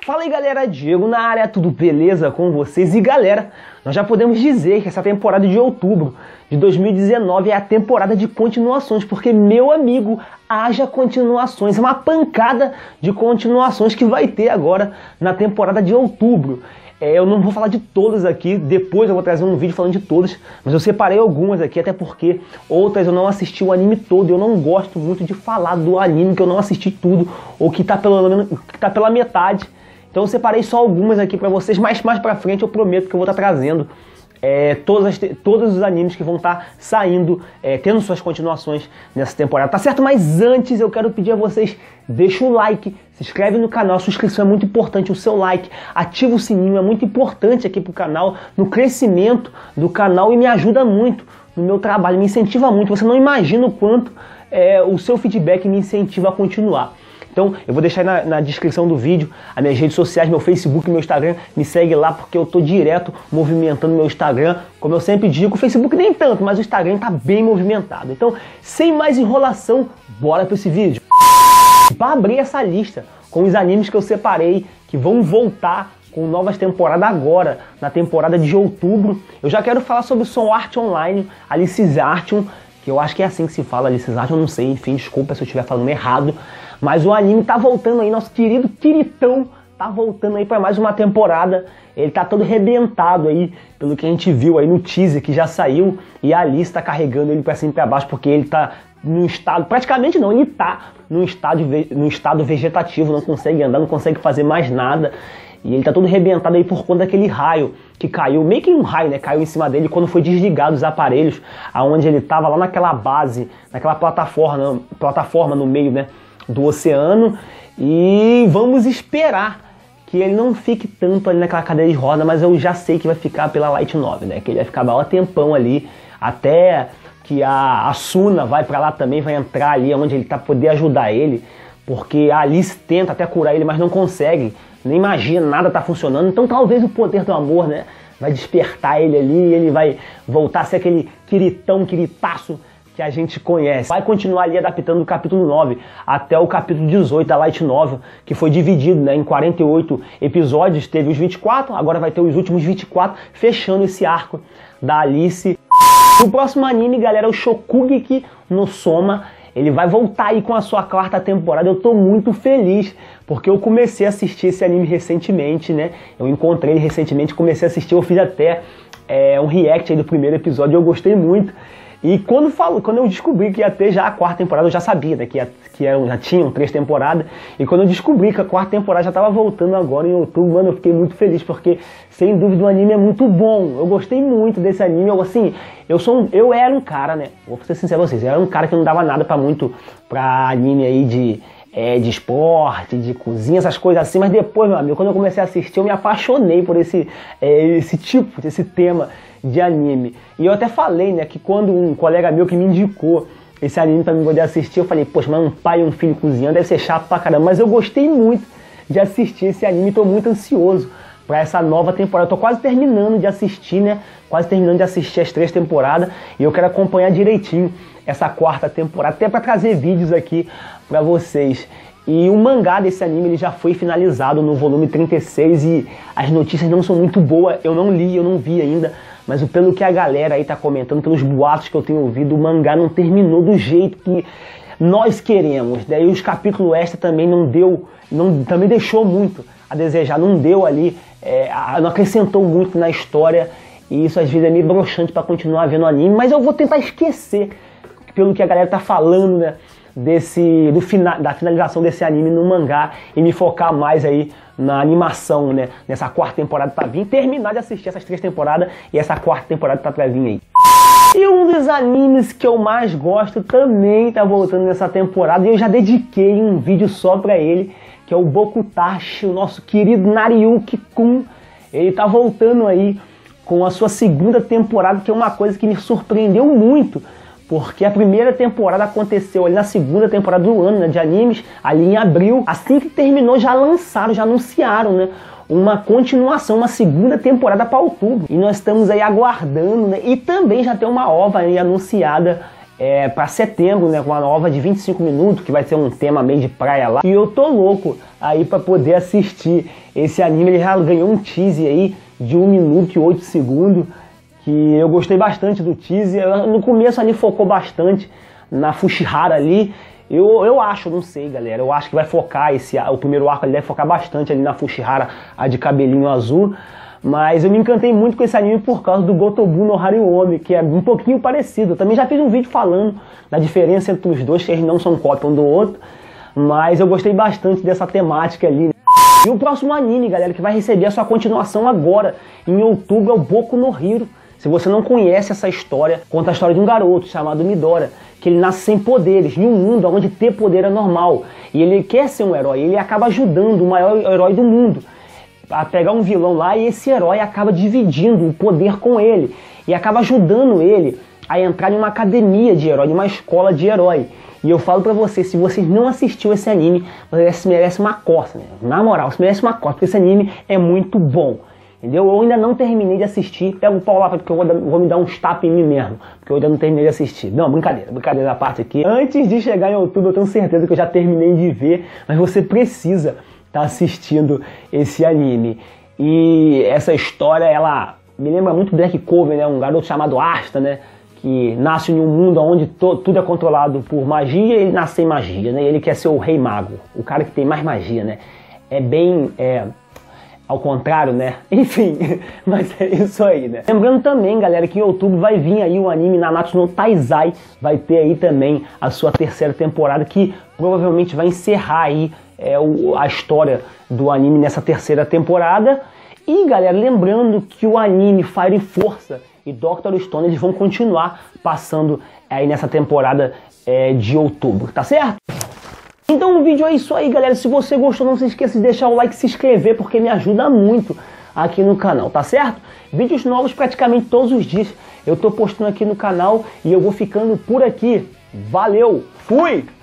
Fala aí galera, Diego na área, tudo beleza com vocês? E galera, nós já podemos dizer que essa temporada de outubro de 2019 é a temporada de continuações, porque meu amigo, haja continuações, é uma pancada de continuações que vai ter agora na temporada de outubro. Eu não vou falar de todas aqui, depois eu vou trazer um vídeo falando de todas, mas eu separei algumas aqui, até porque outras eu não assisti o anime todo, eu não gosto muito de falar do anime que eu não assisti tudo, ou que tá pela metade. Então eu separei só algumas aqui pra vocês, mas mais pra frente eu prometo que eu vou estar trazendo todos os animes que vão estar saindo, tendo suas continuações nessa temporada, tá certo? Mas antes eu quero pedir a vocês, deixa o like, se inscreve no canal, sua inscrição é muito importante, o seu like, ativa o sininho, é muito importante aqui pro canal, no crescimento do canal e me ajuda muito no meu trabalho, me incentiva muito, você não imagina o quanto o seu feedback me incentiva a continuar. Então eu vou deixar aí na descrição do vídeo as minhas redes sociais, meu Facebook, meu Instagram, me segue lá porque eu tô direto movimentando meu Instagram, como eu sempre digo, o Facebook nem tanto, mas o Instagram tá bem movimentado. Então, sem mais enrolação, bora para esse vídeo. Para abrir essa lista com os animes que eu separei, que vão voltar com novas temporadas agora, na temporada de outubro, eu já quero falar sobre Sword Art Online, Alicization Artion, que eu acho que é assim que se fala, Alicization, eu não sei, enfim, desculpa se eu estiver falando errado, mas o anime tá voltando aí, nosso querido Kiritão tá voltando aí para mais uma temporada. Ele tá todo arrebentado aí, pelo que a gente viu aí no teaser que já saiu, e a Alice tá carregando ele para cima e para baixo, porque ele tá no estado, praticamente não, ele tá no estado vegetativo, não consegue andar, não consegue fazer mais nada, e ele tá todo arrebentado aí por conta daquele raio que caiu, meio que um raio, né, caiu em cima dele quando foi desligado os aparelhos, aonde ele tava lá naquela base, naquela plataforma no meio, né, do oceano, e vamos esperar que ele não fique tanto ali naquela cadeira de roda, mas eu já sei que vai ficar pela Light Novel, né, que ele vai ficar maior tempão ali, até que a Suna vai pra lá também, vai entrar ali onde ele tá, poder ajudar ele, porque a Alice tenta até curar ele, mas não consegue, nem magia, nada tá funcionando, então talvez o poder do amor, né, vai despertar ele ali, e ele vai voltar a ser aquele quiritaço que a gente conhece. Vai continuar ali adaptando do capítulo 9 até o capítulo 18 da Light Novel, que foi dividido, né, em 48 episódios, teve os 24, agora vai ter os últimos 24, fechando esse arco da Alice. O próximo anime, galera, é o Shokugeki no Soma. Ele vai voltar aí com a sua quarta temporada, eu tô muito feliz, porque eu comecei a assistir esse anime recentemente, né, eu encontrei ele recentemente, comecei a assistir, eu fiz até um react aí do primeiro episódio, eu gostei muito. E quando eu descobri que ia ter já a quarta temporada, eu já sabia, né, já tinham 3 temporadas, e quando eu descobri que a quarta temporada já estava voltando agora em outubro, mano, eu fiquei muito feliz, porque sem dúvida o anime é muito bom, eu gostei muito desse anime, eu era um cara, né, vou ser sincero com vocês, eu era um cara que não dava nada pra anime aí de esporte, de cozinha, essas coisas assim, mas depois, meu amigo, quando eu comecei a assistir, eu me apaixonei por esse tema de anime. E eu até falei, né, que quando um colega meu que me indicou esse anime pra mim poder assistir, eu falei, poxa, mas um pai e um filho cozinhando deve ser chato pra caramba, mas eu gostei muito de assistir esse anime, tô muito ansioso pra essa nova temporada, eu tô quase terminando de assistir, né, quase terminando de assistir as 3 temporadas, e eu quero acompanhar direitinho essa quarta temporada, até pra trazer vídeos aqui pra vocês. E o mangá desse anime ele já foi finalizado no volume 36 e as notícias não são muito boas, eu não li, eu não vi ainda, mas pelo que a galera aí tá comentando, pelos boatos que eu tenho ouvido, o mangá não terminou do jeito que nós queremos. Daí os capítulos extra também também deixou muito a desejar, não deu ali, não acrescentou muito na história, e isso às vezes é meio broxante para continuar vendo o anime, mas eu vou tentar esquecer, pelo que a galera tá falando, né, da finalização desse anime no mangá e me focar mais aí na animação, né, nessa quarta temporada pra vir, terminar de assistir essas 3 temporadas e essa quarta temporada tá pra vir aí. E um dos animes que eu mais gosto também tá voltando nessa temporada e eu já dediquei um vídeo só pra ele, que é o Bokutashi, o nosso querido Nariyuki-kun. Ele tá voltando aí com a sua segunda temporada, que é uma coisa que me surpreendeu muito, porque a primeira temporada aconteceu ali na segunda temporada do ano, né, de animes, ali em abril. Assim que terminou, já anunciaram, né, uma continuação, uma segunda temporada para outubro. E nós estamos aí aguardando, né, e também já tem uma ova aí anunciada para setembro, né, com uma nova de 25 minutos, que vai ser um tema meio de praia lá. E eu tô louco aí para poder assistir esse anime. Ele já ganhou um teaser aí de 1 minuto e 8 segundos, que eu gostei bastante do teaser. No começo ali focou bastante na Fushihara ali. Eu acho, não sei, galera, eu acho que vai focar o primeiro arco ali, vai focar bastante ali na Fushihara, a de cabelinho azul. Mas eu me encantei muito com esse anime por causa do Gotobu no Hariomi, que é um pouquinho parecido. Eu também já fiz um vídeo falando da diferença entre os dois, que eles não são cópia um do outro. Mas eu gostei bastante dessa temática ali, né? E o próximo anime, galera, que vai receber a sua continuação agora, em outubro, é o Boku no Hero. Se você não conhece essa história, conta a história de um garoto chamado Midora, que ele nasce sem poderes, em um mundo onde ter poder é normal. E ele quer ser um herói, ele acaba ajudando o maior herói do mundo a pegar um vilão lá, e esse herói acaba dividindo o poder com ele e acaba ajudando ele a entrar em uma academia de herói, em uma escola de herói. E eu falo pra você, se você não assistiu esse anime, você merece uma coça, né? Na moral, você merece uma coça, porque esse anime é muito bom, entendeu? Eu ainda não terminei de assistir. Pega o pau lá, porque eu vou me dar uns tapas em mim mesmo, porque eu ainda não terminei de assistir. Não, brincadeira da parte aqui. Antes de chegar em outubro, eu tenho certeza que eu já terminei de ver, mas você precisa tá assistindo esse anime. E essa história, ela me lembra muito Black Clover, né? Um garoto chamado Asta, né? Que nasce em um mundo onde tudo é controlado por magia, e ele nasce sem magia, né? E ele quer ser o rei mago, o cara que tem mais magia, né? É bem ao contrário, né? Enfim, mas é isso aí, né? Lembrando também, galera, que em outubro vai vir aí o anime Nanatsu no Taizai, vai ter aí também a sua terceira temporada, que provavelmente vai encerrar aí a história do anime nessa terceira temporada. E, galera, lembrando que o anime Fire Força e Dr. Stone, eles vão continuar passando aí nessa temporada de outubro, tá certo? Então o vídeo é isso aí, galera. Se você gostou, não se esqueça de deixar o like e se inscrever, porque me ajuda muito aqui no canal, tá certo? Vídeos novos praticamente todos os dias eu tô postando aqui no canal, e eu vou ficando por aqui. Valeu, fui!